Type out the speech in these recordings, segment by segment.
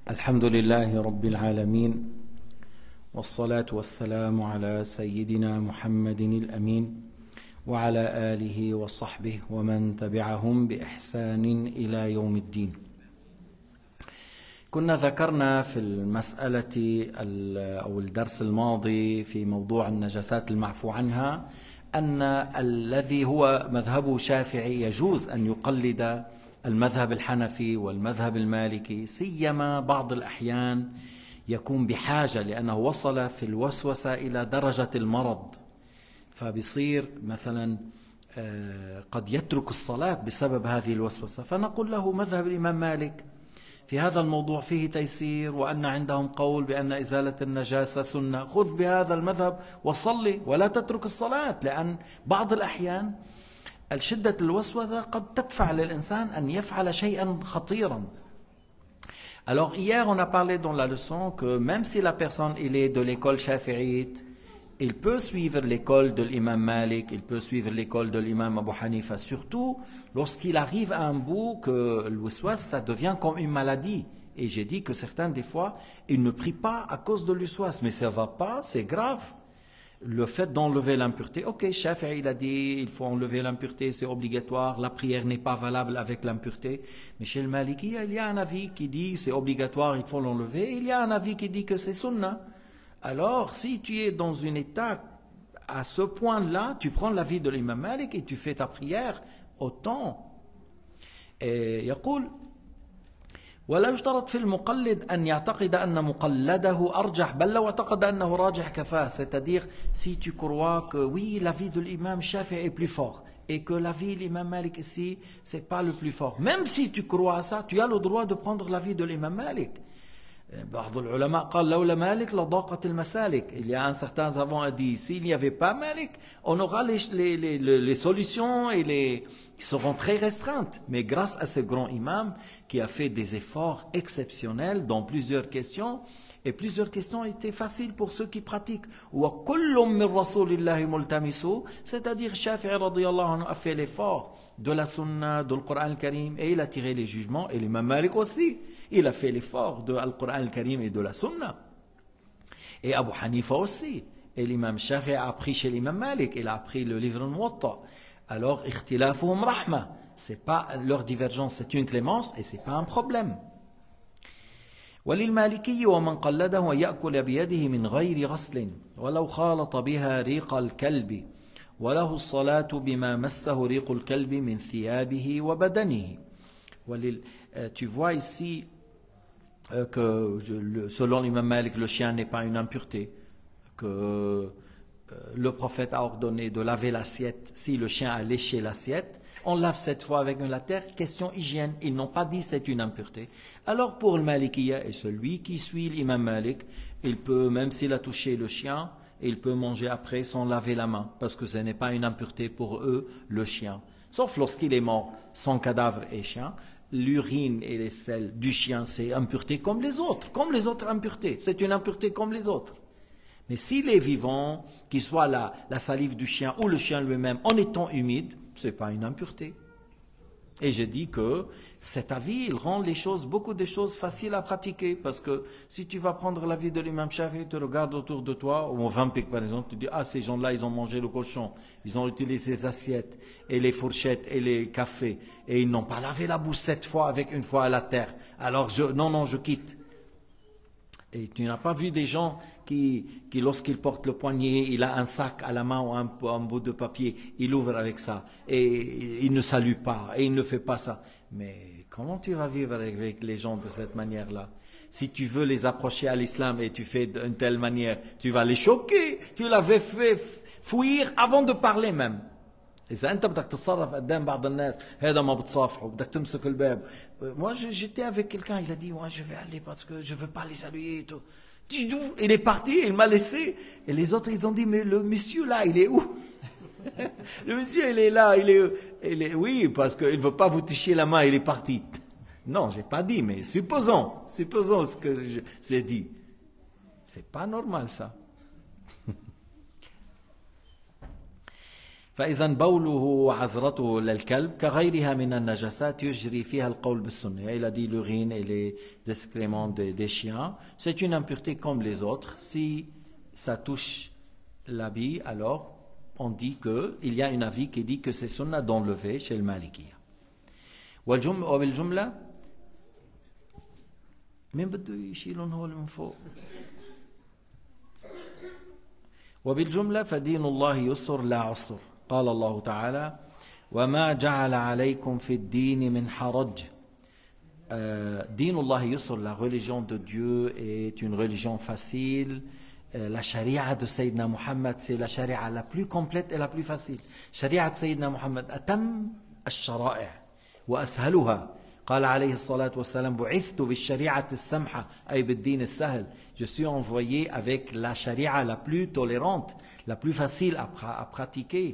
الحمد لله رب العالمين والصلاة والسلام على سيدنا محمد الأمين وعلى آله وصحبه ومن تبعهم بإحسان إلى يوم الدين. كنا ذكرنا في المسألة أو الدرس الماضي في موضوع النجاسات المعفو عنها أن الذي هو مذهبه شافعي يجوز أن يقلد المذهب الحنفي والمذهب المالكي، سيما بعض الأحيان يكون بحاجة لأنه وصل في الوسوسة إلى درجة المرض، فبصير مثلا قد يترك الصلاة بسبب هذه الوسوسة، فنقول له مذهب الإمام مالك في هذا الموضوع فيه تيسير، وأن عندهم قول بأن إزالة النجاسة سنة، خذ بهذا المذهب وصلي ولا تترك الصلاة، لأن بعض الأحيان الشدة الوسوسة قد تدفع للإنسان أن يفعل شيئا خطيرا. Alors hier on a parlé dans la leçon que même si la personne il est de l'école shafi'ite, il peut suivre l'école de l'imam Malik, il peut suivre l'école de l'imam Abu Hanifa, surtout lorsqu'il arrive à un bout que le waswas ça devient comme une maladie. Et j'ai dit que certains des fois ils ne prient pas à cause de l'uswas, mais ça va pas, c'est grave. Le fait d'enlever l'impureté, ok, Shafi'i il a dit il faut enlever l'impureté, c'est obligatoire, la prière n'est pas valable avec l'impureté, mais chez le Maliki il y a un avis qui dit c'est obligatoire, il faut l'enlever, il y a un avis qui dit que c'est sunnah. Alors si tu es dans un état à ce point-là, tu prends l'avis de l'imam Malik et tu fais ta prière autant. Et يقول ولا يشترط في المقلد أن يعتقد أن مقلده أرجح بل لو اعتقد أنه راجح كفاه. C'est-à-dire si tu crois que oui l'avis de l'imam Shafi'i est plus fort et que l'avis de l'imam Malik ici c'est pas le plus fort, même si tu crois à ça, tu as le droit de prendre l'avis de l'imam Malik. بعض العلماء قال لولا مالك لضاقت المسالك. Il y a un certain savant a dit s'il n'y avait pas Malik, on aura les solutions et qui seront très restreintes. Mais grâce à ce grand imam qui a fait des efforts exceptionnels dans plusieurs questions, et plusieurs questions étaient faciles pour ceux qui pratiquent. وَكُلٌّ مِّن رَّسُولِ اللَّهِ مُلْتَمِسُ, c'est-à-dire Shafi'i radiyallahu anhu a fait l'effort de la sunna, du Coran al-Karim, et il a tiré les jugements, et l'imam Malik aussi. Il a fait l'effort de Al-Qur'an al-Karim et de la Sunna. Et Abu Hanifa aussi. Et l'imam Shafi'i a appris chez l'imam Malik. Il a appris le livre Muwatta. Alors, ikhtilafuhum rahma. C'est pas, leur divergence, c'est une clémence et c'est pas un problème. وللمالكي ومن قلده أن يأكل بيده من غير غسل ولو خالط بها ريق الكلب وله الصلاة بما مسه ريق الكلب من ثيابه وبدنه. Tu vois ici que selon l'imam Malik, le chien n'est pas une impureté, que le prophète a ordonné de laver l'assiette. Si le chien a léché l'assiette, on lave cette fois avec la terre, question hygiène. Ils n'ont pas dit c'est une impureté. Alors pour le Malikiya et celui qui suit l'imam Malik, il peut, même s'il a touché le chien, il peut manger après sans laver la main, parce que ce n'est pas une impureté pour eux, le chien. Sauf lorsqu'il est mort, son cadavre est chien. L'urine et les selles du chien, c'est impureté comme les autres impuretés. C'est une impureté comme les autres. Mais s'il est vivant, qu'il soit la salive du chien ou le chien lui-même en étant humide, ce n'est pas une impureté. Et j'ai dit que cet avis, il rend beaucoup de choses faciles à pratiquer. Parce que si tu vas prendre l'avis de l'imam Shafi'i, tu regardes autour de toi, ou au Vampik par exemple, tu dis, ah, ces gens-là, ils ont mangé le cochon, ils ont utilisé les assiettes, et les fourchettes, et les cafés, et ils n'ont pas lavé la bouche 7 fois avec une fois à la terre. Alors, je quitte. Et tu n'as pas vu des gens qui lorsqu'ils portent le poignet, il a un sac à la main ou un bout de papier, il ouvre avec ça, et il ne salue pas, et il ne fait pas ça. Mais comment tu vas vivre avec les gens de cette manière-là? Si tu veux les approcher à l'islam et tu fais d'une telle manière, tu vas les choquer, tu l'avais fait fuir avant de parler même. إذا أنت بدك تتصرف قدام بعض الناس هذا ما بتصافحه بدك تمسك الباب. Moi j'étais avec quelqu'un, il a dit moi je vais aller parce que je veux pas les saluer et tout. Il est parti, il m'a laissé et les autres ils ont dit mais le monsieur là il est où? Le monsieur il est là, il est oui parce qu'il veut pas vous toucher la main, il est parti. Non, j'ai pas dit mais supposons ce que j'ai dit. C'est pas normal ça. فإذا بوله وعذرته للكلب كغيرها من النجاسات يجري فيها القول بالسنة. Il a dit l'urine et les excréments des chiens, c'est une impureté comme les autres. Si ça touche l'habit, alors on dit qu'il y a un avis qui dit que c'est sunna d'enlever chez le Malikiya. وبالجملة مين بده يشيلون هول من فوق؟ وبالجملة فدين الله يسر لا عسر. قال الله تعالى وما جعل عليكم في الدين من حرج. دين الله يسر, la religion de Dieu est une religion facile. La charia de Sayyidina Muhammad, c'est la charia la plus complète et la plus facile. Charia de Sayyidina Muhammad أتم الشرائع وأسهلها. قال عليه الصلاة والسلام بعثت بالشريعة السمحة أي بالدين السهل. Je suis envoyé avec la charia la plus tolérante, la plus facile à pratiquer.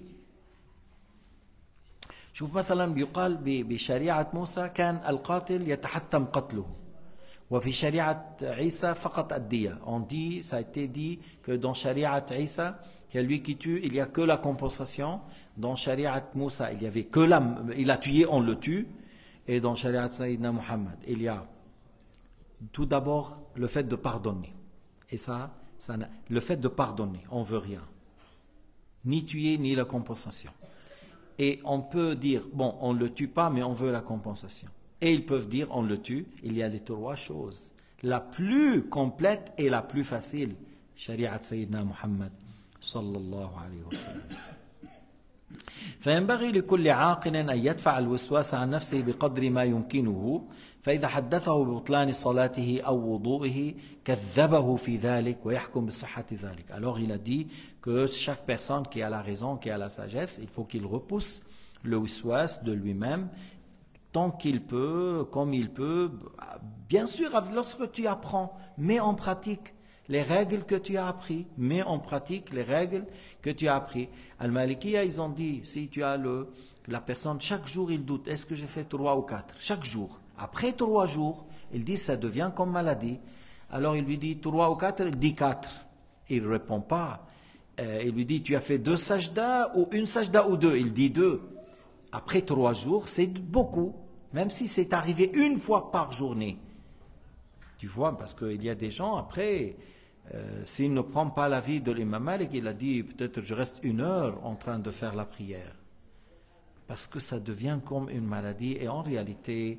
شوف مثلا بيقال بشريعة موسى كان القاتل يتحتم قتله, وفي شريعة عيسى فقط الدية. On dit, ça a été dit que dans شريعة عيسى, celui qui tue, il n'y a que la compensation. Dans شريعة موسى, il y avait que il a tué, on le tue. Et dans شريعة Sayyidina Muhammad, il y a tout d'abord le fait de pardonner. Et le fait de pardonner, on ne veut rien. Ni tuer, ni la compensation. Et on peut dire, bon, on ne le tue pas, mais on veut la compensation. Et ils peuvent dire, on le tue. Il y a les trois choses. La plus complète et la plus facile. Shari'at Sayyidina Muhammad sallallahu alayhi wa sallam. فينبغي لكل عاقل أن يدفع الوسواس عن نفسه بقدر ما يمكنه, فإذا حدثه ببطلان صلاته أو وضوئه كذبه في ذلك ويحكم بصحة ذلك. Alors il a dit que chaque personne qui a la raison, qui a la sagesse, il faut qu'il repousse le waswas de lui-même tant qu'il peut, comme il peut. Bien sûr, lorsque tu apprends, mets en pratique les règles que tu as appris, mets en pratique les règles que tu as appris. Al-Malikiya, ils ont dit, si tu as la personne, chaque jour il doute, est-ce que j'ai fait 3 ou 4? Chaque jour. Après 3 jours, il dit, ça devient comme maladie. Alors il lui dit 3 ou 4, il dit 4. Il ne répond pas. Il lui dit, tu as fait 2 sajdas ou 1 sajda ou 2? Il dit 2. Après 3 jours, c'est beaucoup. Même si c'est arrivé 1 fois par journée. Tu vois, parce qu'il y a des gens, après, s'il ne prend pas l'avis de l'imam Malik, il a dit, peut-être je reste 1 heure en train de faire la prière. Parce que ça devient comme une maladie. Et en réalité,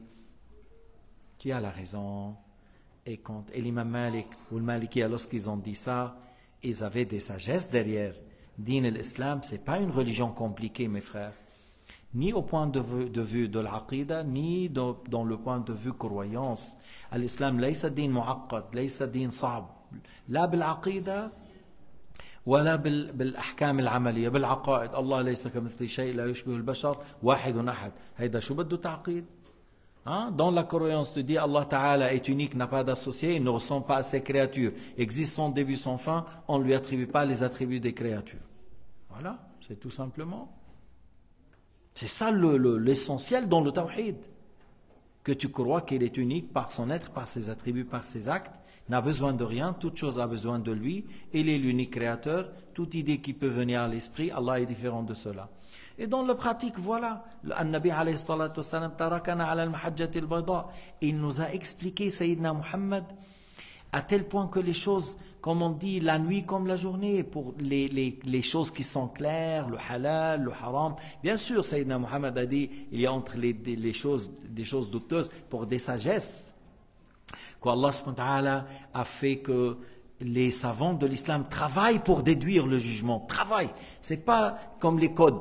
tu as la raison. Et l'imam Malik ou le Maliki, lorsqu'ils ont dit ça, ils avaient des sagesses derrière. Din l'islam, ce n'est pas une religion compliquée, mes frères. Ni au point de vue de l'aqida, ni dans le point de vue croyance. L'islam, ليس دين معقد, ليس دين صعب. لا بالعقيدة ولا بالأحكام العملية, بالعقائد. الله ليس كمثله شيء, لا يشبه البشر, واحد أحد. هيدا شو بده تعقيد؟ Dans la croyance, tu dis Allah Ta'ala est unique, n'a pas d'associé, il ne ressemble pas à ses créatures, existe sans début, sans fin, on ne lui attribue pas les attributs des créatures. Voilà, c'est tout simplement. C'est ça l'essentiel dans le tawhid. Que tu crois qu'il est unique par son être, par ses attributs, par ses actes, n'a besoin de rien, toute chose a besoin de lui, il est l'unique créateur, toute idée qui peut venir à l'esprit, Allah est différent de cela. Et dans la pratique, voilà, An-Nabi alayhi salatu wassalam, tarakana ala al-mahajjati al-bayda. Il nous a expliqué, Sayyidina Muhammad, à tel point que les choses, comme on dit, la nuit comme la journée, pour les choses qui sont claires, le halal, le haram. Bien sûr, Sayyidina Muhammad a dit, il y a entre des choses douteuses pour des sagesses. Qu'Allah subhanahu wa ta'ala a fait que les savants de l'islam travaillent pour déduire le jugement. Travaillent. C'est pas comme les codes.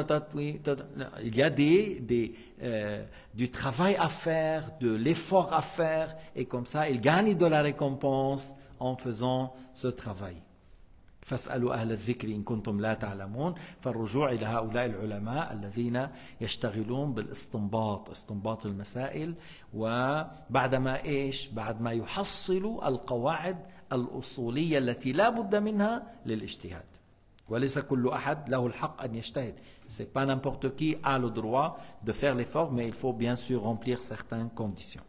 Il y a du travail à faire, de l'effort à faire, et comme ça, ils gagnent de la récompense en faisant ce travail. فاسألوا أهل الذكر إن كنتم لا تعلمون. فالرجوع إلى هؤلاء العلماء الذين يشتغلون بالاستنباط, استنباط المسائل, وبعدما بعد ما يحصلوا القواعد الأصولية التي لا بد منها للاجتهاد. وليس كل أحد له الحق أن يجتهد. C'est pas n'importe qui a le droit de faire l'effort, mais il faut bien sûr remplir certaines conditions.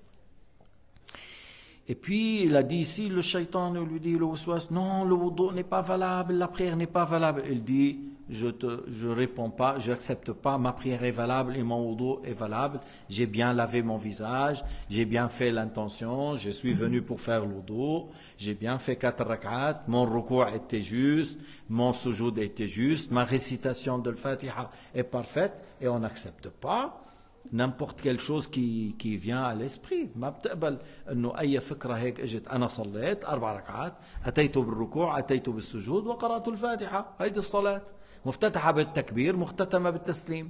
Et puis, il a dit ici, le shaitan lui dit, le waswas, non, le wudu n'est pas valable, la prière n'est pas valable. Il dit, je réponds pas, je n'accepte pas, ma prière est valable et mon wudu est valable, j'ai bien lavé mon visage, j'ai bien fait l'intention, je suis venu pour faire le wudu, j'ai bien fait 4 rak'at, mon ruku' était juste, mon sujoud était juste, ma récitation de l'Fatiha est parfaite, et on n'accepte pas n'importe quelle chose qui vient à l'esprit. ما بتقبل انه اي فكره هيك اجت انا صليت 4 ركعات اتيت بالركوع اتيت بالسجود وقرات الفاتحه، هيدي الصلاه مفتتحه بالتكبير مختتمه بالتسليم.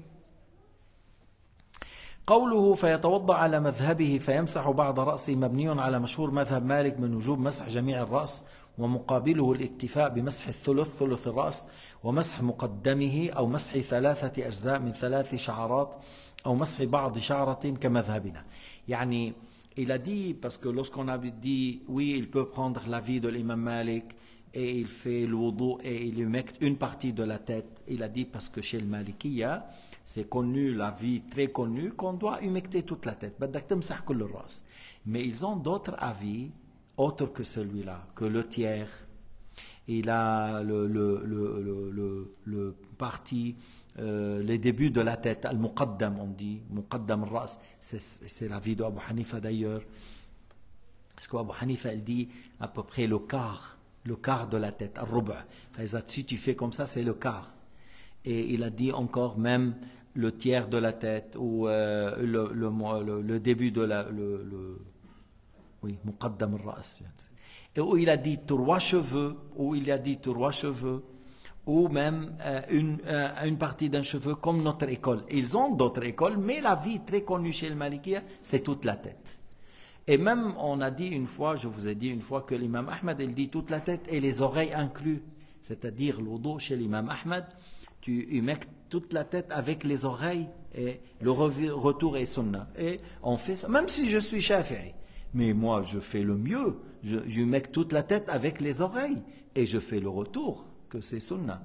قوله فيتوضأ على مذهبه فيمسح بعض رأسه مبني على مشهور مذهب مالك من وجوب مسح جميع الرأس، ومقابله الاكتفاء بمسح الثلث ثلث الرأس، ومسح مقدمه أو مسح 3 أجزاء من 3 شعرات أو مسح بعض شعرة كمذهبنا. يعني il a dit, parce que lorsqu'on a dit oui il peut prendre l'avis de l'imam Malik et il fait le wudu et il humecte une partie de la tête, il a dit parce que chez le Malikiya c'est connu, l'avis très connu qu'on doit humecter toute la tête, بدك تمسح كل الرأس. Mais ils ont d'autres avis autres que celui-là, que le tiers, il a le parti, les débuts de la tête, al-muqaddam on dit, muqaddam al-ras, c'est l'avis d'Abu Hanifa d'ailleurs, parce qu'Abu Hanifa il dit à peu près le quart de la tête, al-ruba', si tu fais comme ça c'est le quart. Et il a dit encore même le tiers de la tête ou le début de la oui, muqaddam al-ras. Et où il a dit 3 cheveux, ou même une partie d'un cheveu comme notre école. Ils ont d'autres écoles, mais la vie très connue chez le Malikiya, c'est toute la tête. Et même on a dit une fois, je vous ai dit une fois que l'imam Ahmad, il dit toute la tête et les oreilles inclus. C'est-à-dire le wudu chez l'imam Ahmad, tu humectes toute la tête avec les oreilles et le retour est sunnah. Et on fait ça, même si je suis shafi'i. Mais moi, je fais le mieux. Je humecte toute la tête avec les oreilles et je fais le retour, que c'est sunnah.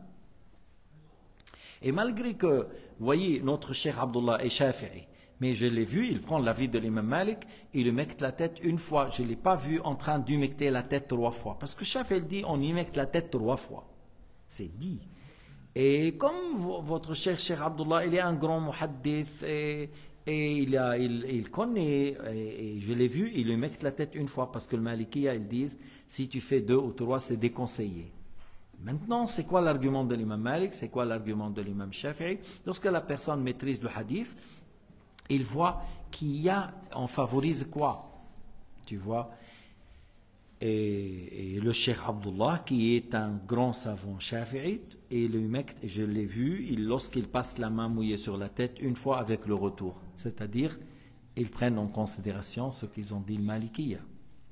Et malgré que, vous voyez, notre cher Abdullah est shafi'i, mais je l'ai vu, il prend l'avis de l'imam Malik, il humecte la tête une fois. Je ne l'ai pas vu en train d'humecter la tête 3 fois. Parce que Shafi'i dit, on humecte la tête 3 fois. C'est dit. Et comme votre cher Abdullah, il est un grand muhaddith et il connaît, et je l'ai vu, il humecte la tête une fois, parce que le Malikiya, ils disent, si tu fais 2 ou 3, c'est déconseillé. Maintenant, c'est quoi l'argument de l'imam Malik, c'est quoi l'argument de l'imam Shafi'i? Lorsque la personne maîtrise le hadith, il voit on favorise quoi? Tu vois? Et le Cheikh Abdullah, qui est un grand savant shafi'ite, et le mec, je l'ai vu, lorsqu'il passe la main mouillée sur la tête, une fois avec le retour. C'est-à-dire, ils prennent en considération ce qu'ils ont dit le Malikiya.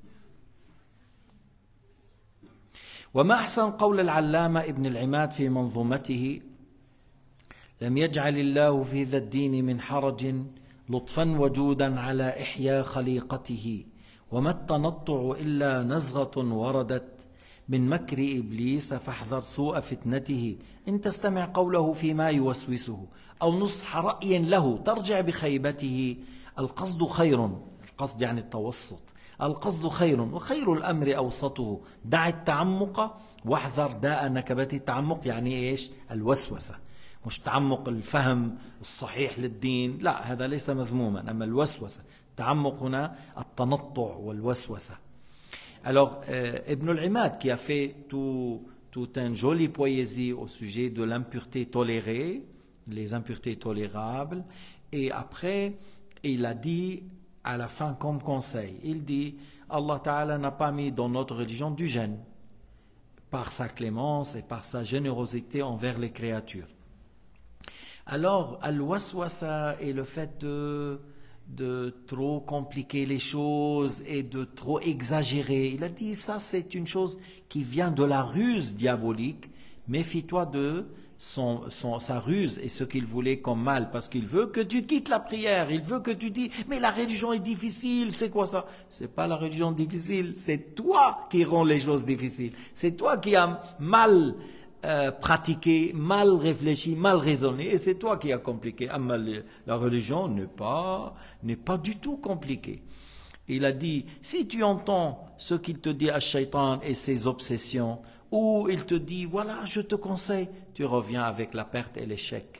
وما أحسن قول العلامة ابن العماد في منظومته لم يجعل الله في ذا الدين من حرج لطفا وجودا على إحياء خليقته وما التنطع إلا نزغة وردت من مكر إبليس فاحذر سوء فتنته إن تستمع قوله فيما يوسوسه أو نصح رأي له ترجع بخيبته القصد خير، القصد يعني التوسط، القصد خير وخير الأمر أوسطه دع التعمق واحذر داء نكبة التعمق. يعني إيش؟ الوسوسة، مش تعمق الفهم الصحيح للدين، لا هذا ليس مذموما، أما الوسوسة تعمق هنا التنطع والوسوسة. Alors, Ibn al-Imad qui a fait tout un joli poésie au sujet de l'impureté tolérée, les impuretés tolérables, et après il a dit à la fin comme conseil, il dit Allah Ta'ala n'a pas mis dans notre religion du gêne par sa clémence et par sa générosité envers les créatures. Alors, al-waswasa est le fait de trop compliquer les choses et de trop exagérer. Il a dit ça, c'est une chose qui vient de la ruse diabolique. Méfie-toi de sa ruse et ce qu'il voulait comme mal, parce qu'il veut que tu quittes la prière, il veut que tu dis mais la religion est difficile, c'est quoi ça? C'est pas la religion difficile, c'est toi qui rends les choses difficiles, c'est toi qui as mal pratiqué, mal réfléchi, mal raisonné, et c'est toi qui as compliqué. La religion n'est pas du tout compliquée. Il a dit, si tu entends ce qu'il te dit à Shaitan et ses obsessions, Ou il te dit, voilà, je te conseille, tu reviens avec la perte et l'échec.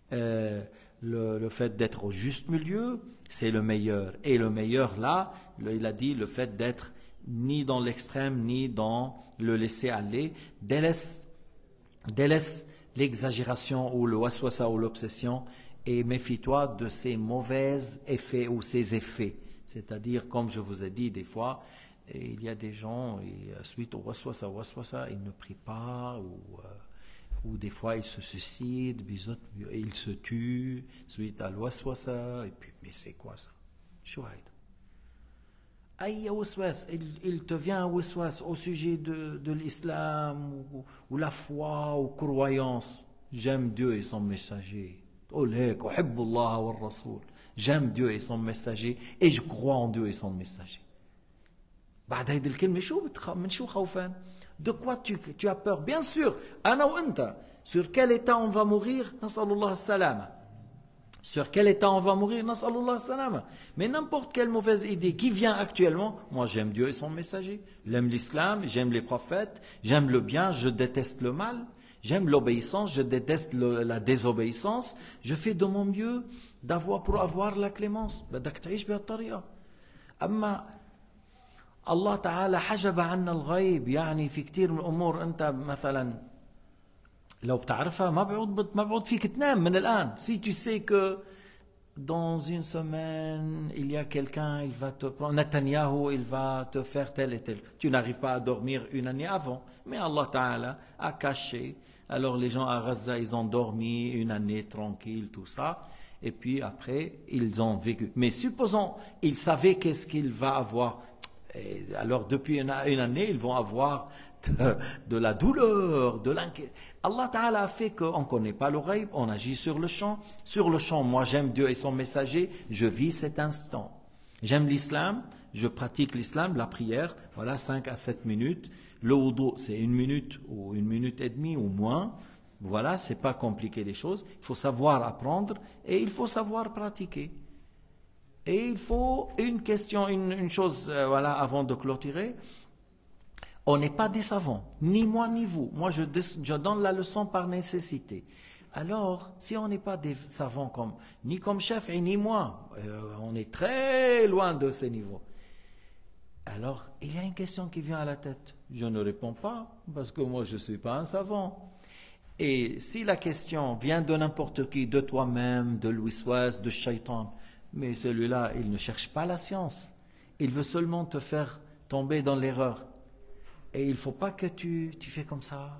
Le fait d'être au juste milieu, c'est le meilleur. Et le meilleur là, il a dit le fait d'être ni dans l'extrême, ni dans le laisser aller. Délaisse l'exagération ou le waswasa ou l'obsession et méfie-toi de ses mauvais effets ou ses effets. C'est-à-dire, comme je vous ai dit des fois, il y a des gens, suite au waswasa, ils ne prient pas ou des fois ils se suicident, ils se tuent suite à l'waswasa, et puis, mais c'est quoi ça? Chouaïd. Aïe, waswas, il te vient un waswas au sujet de l'islam ou la foi ou croyance. J'aime Dieu et son messager. J'aime Dieu et son messager et je crois en Dieu et son messager. بعد هيدي الكلمة من شو خوفان؟ De quoi tu as peur? Bien sûr, أنا وأنت. Sur quel état on va mourir? نسأل الله السلامة. Sur quel état on va mourir? نسأل الله السلامة. Mais n'importe quelle mauvaise idée qui vient actuellement, moi j'aime Dieu et son messager. J'aime l'islam, j'aime les prophètes, j'aime le bien, je déteste le mal. J'aime l'obéissance, je déteste la désobéissance. Je fais de mon mieux pour avoir la clémence. بدك تعيش بهالطريقة. أما الله تعالى حجب عنا الغيب، يعني في كثير من الأمور أنت مثلا لو بتعرفها ما بعود فيك تنام من الآن. Si tu sais que dans une semaine il y a quelqu'un, il va te prendre, Netanyahu, il va te faire tel et tel. Tu n'arrives pas à dormir une année avant, mais Allah Ta'ala a caché. Alors les gens à Gaza, ils ont dormi une année tranquille, tout ça. Et puis après, ils ont vécu. Mais supposons, ils savaient qu'est-ce qu'il va avoir. Et alors depuis une année, ils vont avoir de la douleur, de l'inquiétude. Allah Ta'ala a fait qu'on ne connaît pas le ghaib, on agit sur le champ. Sur le champ, moi j'aime Dieu et son messager, je vis cet instant. J'aime l'islam, je pratique l'islam, la prière, voilà 5 à 7 minutes. Le wudu, c'est 1 minute ou 1 minute et demie ou moins. Voilà, c'est pas compliqué les choses. Il faut savoir apprendre et il faut savoir pratiquer. Et il faut une chose, voilà, avant de clôturer. On n'est pas des savants, ni moi ni vous. Moi, je donne la leçon par nécessité. Alors, si on n'est pas des savants ni comme Shafi'i, ni moi, on est très loin de ces niveaux. Alors, il y a une question qui vient à la tête. Je ne réponds pas, parce que moi, je ne suis pas un savant. Et si la question vient de n'importe qui, de toi-même, de l'wiswas, de shaitan, mais celui-là, il ne cherche pas la science. Il veut seulement te faire tomber dans l'erreur. Et il ne faut pas que tu fais comme ça.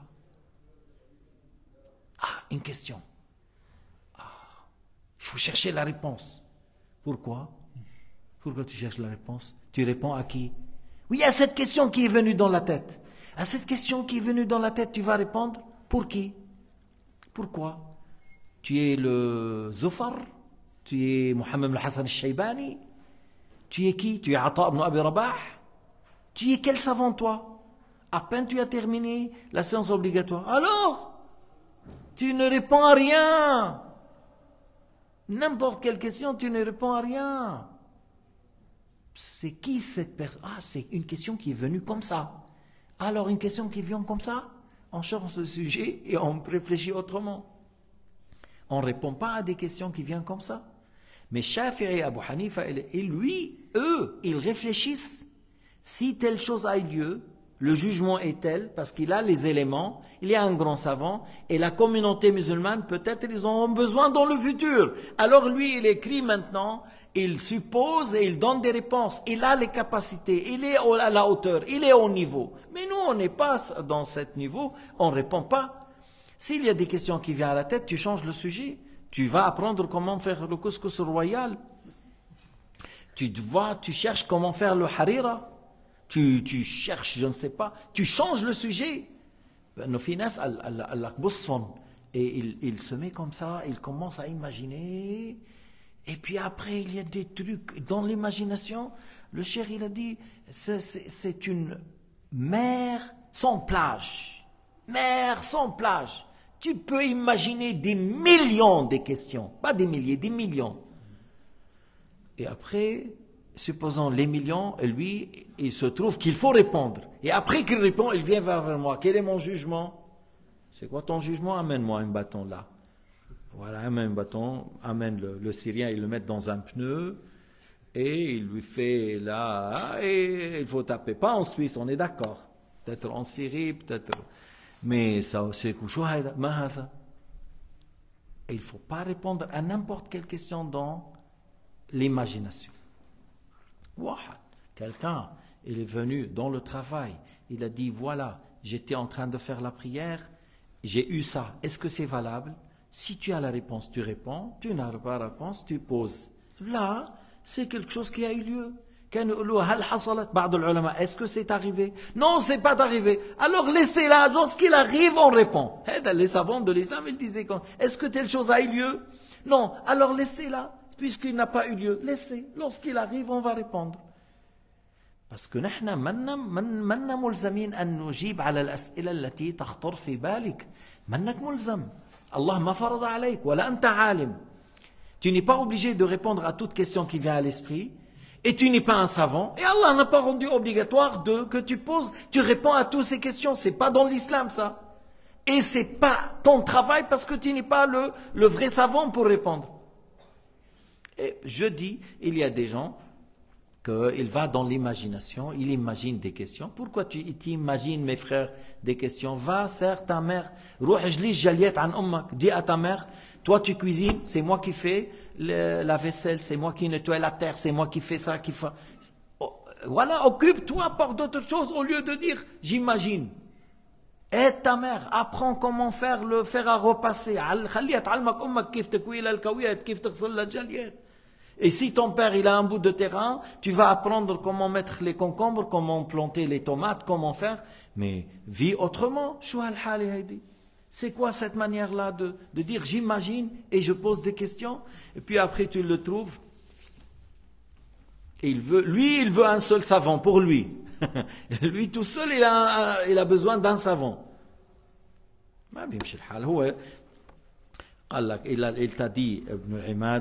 Ah, une question. Ah, il faut chercher la réponse. Pourquoi? Pourquoi tu cherches la réponse? Tu réponds à qui? Oui, à cette question qui est venue dans la tête. À cette question qui est venue dans la tête, tu vas répondre pour qui? Pourquoi? Tu es le Zufar? Tu es Mohammed al-Hassan al-Shaybani? Tu es qui? Tu es Ata ibn Abi Rabah? Tu es quel savant toi? À peine tu as terminé la séance obligatoire. Alors, tu ne réponds à rien. N'importe quelle question, tu ne réponds à rien. C'est qui cette personne? Ah, c'est une question qui est venue comme ça. Alors, une question qui vient comme ça, on change le sujet et on réfléchit autrement. On ne répond pas à des questions qui viennent comme ça. Mais Shafi'i et Abu Hanifa, eux, ils réfléchissent. Si telle chose a eu lieu, le jugement est tel, parce qu'il a les éléments, il y a un grand savant, et la communauté musulmane, peut-être, ils en ont besoin dans le futur. Alors lui, il écrit maintenant, il suppose et il donne des réponses. Il a les capacités, il est à la hauteur, il est au niveau. Mais nous, on n'est pas dans ce niveau, on ne répond pas. S'il y a des questions qui viennent à la tête, tu changes le sujet. Tu vas apprendre comment faire le couscous royal. Tu cherches comment faire le harira. Tu cherches, je ne sais pas, tu changes le sujet. Nos finesses, et il se met comme ça, il commence à imaginer, et puis après il y a des trucs dans l'imagination. Le cheikh, il a dit, c'est une mer sans plage. Mer sans plage. Tu peux imaginer des millions de questions, pas des milliers, des millions. Et après, supposons les millions, lui, il se trouve qu'il faut répondre. Et après qu'il répond, il vient vers moi. Quel est mon jugement? C'est quoi ton jugement? Amène-moi un bâton là. Voilà, amène un bâton, amène le Syrien, il le met dans un pneu, et il lui fait là, et il faut taper. Pas en Suisse, on est d'accord. Peut-être en Syrie, peut-être. Mais ça, c'est quoi? Et il ne faut pas répondre à n'importe quelle question dans l'imagination. Quelqu'un, il est venu dans le travail, il a dit, voilà, j'étais en train de faire la prière, j'ai eu ça, est-ce que c'est valable? Si tu as la réponse, tu réponds, tu n'as pas la réponse, tu poses. Là, c'est quelque chose qui a eu lieu. Est-ce que c'est arrivé? Non, c'est pas arrivé. Alors laissez-la, lorsqu'il arrive, on répond. Les savants de l'islam, ils disaient, est-ce que telle chose a eu lieu? Non, alors laissez-la, puisqu'il n'a pas eu lieu. Laissez, lorsqu'il arrive, on va répondre. Parce que نحن منا ملزمين أن نجيب على الأسئلة التي تخطر في بالك. منك ملزم. Allah m'a فرض عليك ولا أنت عالم. Tu n'es pas obligé de répondre à toute question qui vient à l'esprit. Et tu n'es pas un savant. Et Allah n'a pas rendu obligatoire que tu poses, tu réponds à toutes ces questions. C'est pas dans l'islam ça. Et c'est pas ton travail parce que tu n'es pas le vrai savant pour répondre. Et je dis, il y a des gens qu'il va dans l'imagination, il imagine des questions. Pourquoi tu imagines, mes frères, des questions? Va, serre ta mère. Dis à ta mère, toi tu cuisines, c'est moi qui fais la vaisselle, c'est moi qui nettoie la terre, c'est moi qui fais ça, qui fait... Voilà, occupe-toi par d'autres choses au lieu de dire, j'imagine. Aide ta mère, apprends comment faire le fer à repasser. Et si ton père il a un bout de terrain, tu vas apprendre comment mettre les concombres, comment planter les tomates, comment faire. Mais vis autrement. C'est quoi cette manière-là de dire j'imagine et je pose des questions? Et puis après tu le trouves. Et il veut un seul savant pour lui. Lui tout seul il a besoin d'un savant. Il t'a dit, Ibn Imad,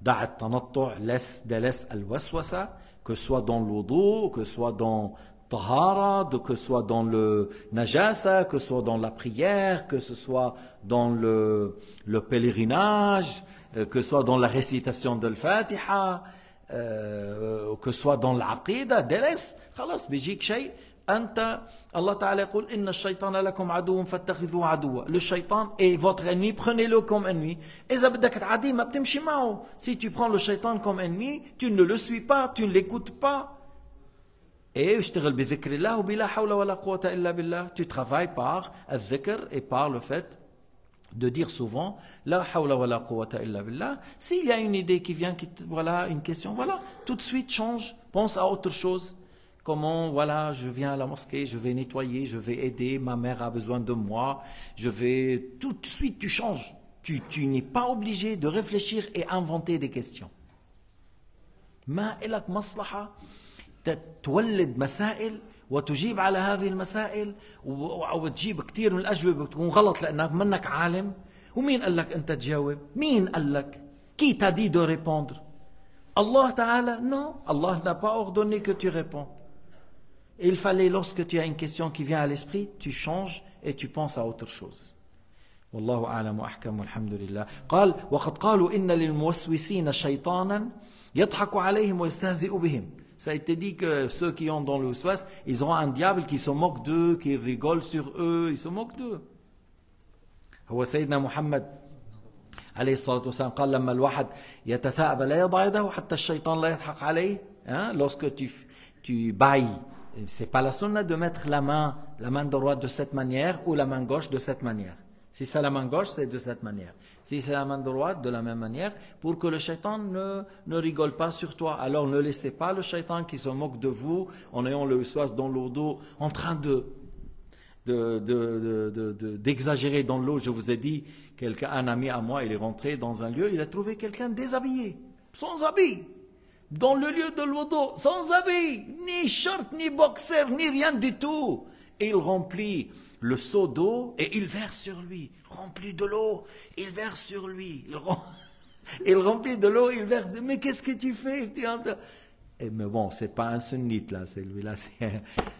laisse al-waswasa, que ce soit dans l'wudu, que ce soit dans tahara, que ce soit dans le najasa, que ce soit dans la prière, que ce soit dans le pèlerinage, que ce soit dans la récitation de l'Fatiha, que ce soit dans l'aqida, délaisse, خلاص بيجيك شيء أنت الله تعالى يقول إن الشيطان لكم عدو فاتخذوه عدوا. Le shaitan est votre ennemi, prenez-le comme ennemi. إذا بدك تعاديه ما بتمشي معه. Si tu prends le shaitan comme ennemi, tu ne le suis pas, tu ne l'écoutes pas. Et اشتغل بذكر الله وبلا حول ولا قوة إلا بالله. Tu travailles par الذكر et par le fait de dire souvent la hawla wa la quwwata illa billah. S'il y a une idée qui vient, voilà, une question, voilà, tout de suite change, pense à autre chose. Comment, voilà, je viens à la mosquée, je vais nettoyer, je vais aider, ma mère a besoin de moi, je vais, tout de suite tu changes. Tu n'es pas obligé de réfléchir et inventer des questions. ما إلك مصلحة تولد مسائل وتجيب على هذه المسائل وتجيب كثير من الأجوبة بتكون غلط لأنك منك عالم. ومين قال لك أنت تجاوب؟ مين قال لك؟ Qui t'a dit de répondre? Allah Ta'ala? Non, Allah n'a pas ordonné que tu réponds. Il fallait, lorsque tu as une question qui vient à l'esprit, tu changes et tu penses à autre chose. والله أعلم وأحكم والحمد لله. قال وقد قالوا إن للموسوسين شيطانا يضحك عليهم ويستهزئ بهم. Ça a été dit que ceux qui ont dans le waswas, ils auront un diable qui se moque d'eux, qui rigole sur eux, ils se moquent d'eux. هو سيدنا محمد عليه الصلاة والسلام قال لما الواحد يتثاءب لا يضع يده حتى الشيطان لا يضحك عليه. Lorsque tu bailles, c'est pas la sunna de mettre la main droite de cette manière ou la main gauche de cette manière. Si c'est la main gauche, c'est de cette manière. Si c'est la main droite, de la même manière, pour que le shaitan ne rigole pas sur toi. Alors ne laissez pas le shaitan qui se moque de vous en ayant le waswas dans l'eau d'eau, en train d'exagérer dans l'eau. Je vous ai dit, un ami à moi, il est rentré dans un lieu, il a trouvé quelqu'un déshabillé, sans habit, dans le lieu de l'eau d'eau, sans habit, ni short, ni boxer, ni rien du tout. Et il remplit le seau d'eau et il verse sur lui. Rempli de l'eau, il verse sur lui. Il remplit de l'eau, il verse. Mais qu'est-ce que tu fais? Mais bon, c'est pas un sunnite là, celui-là c'est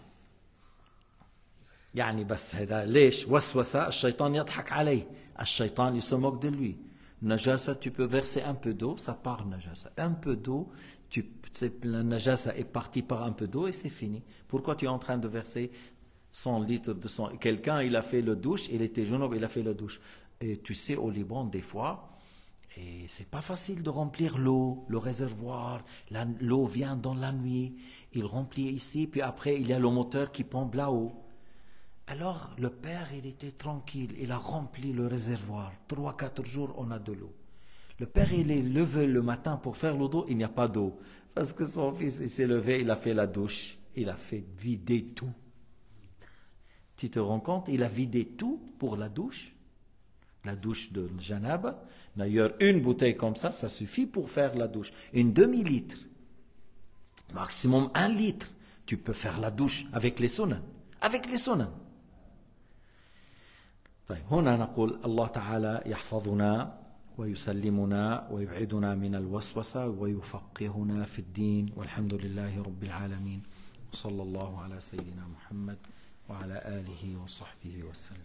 يعني بس هذا ليش وسوسة الشيطان يضحك عليه الشيطان se moque de lui. Najasa, tu peux verser un peu d'eau, ça part najasa. Un peu d'eau, la najasa est partie par un peu d'eau et c'est fini. Pourquoi tu es en train de verser 100 litres de sang? Quelqu'un, il a fait le douche, il était junub, il a fait le douche. Et tu sais, au Liban, des fois, et c'est pas facile de remplir l'eau, le réservoir. L'eau vient dans la nuit, il remplit ici, puis après, il y a le moteur qui pompe là-haut. Alors, le père, il était tranquille, il a rempli le réservoir. 3-4 jours, on a de l'eau. Le père, il est levé le matin pour faire l'eau d'eau, il n'y a pas d'eau. Parce que son fils, il s'est levé, il a fait la douche, il a fait vider tout. Tu te rends compte? Il a vidé tout pour la douche de Janaba. D'ailleurs, une bouteille comme ça suffit pour faire la douche. Une demi-litre, maximum 1 litre. Tu peux faire la douche avec les sunan. Avec les sunan. طيب هنا نقول الله تعالى يحفظنا ويسلمنا ويبعدنا من الوسوسة ويفقهنا في الدين والحمد لله رب العالمين وصلى الله على سيدنا محمد وعلى آله وصحبه وسلم.